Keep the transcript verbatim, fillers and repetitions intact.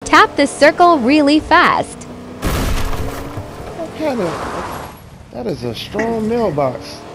Tap the circle really fast. What kind of... That is a strong mailbox.